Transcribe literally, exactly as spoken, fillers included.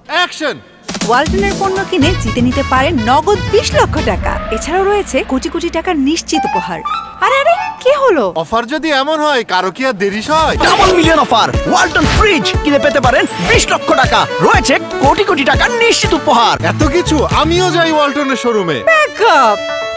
Action. ওয়ালটনের পণ্য কিনে জিতে নিতে পারেন নগদ বিশ লক্ষ টাকা। এছাড়াও রয়েছে কোটি কোটি টাকার নিশ্চিত উপহার। আরে আরে কি হলো? অফার যদি এমন হয় কারো কি আর দেরি হয়? Double million offer! Walton fridge কিনে পেতে পারেন বিশ লক্ষ টাকা। রয়েছে কোটি কোটি টাকার নিশ্চিত উপহার। এত কিছু? আমিও যাই ওয়ালটনের শোরুমে। ব্যাকআপ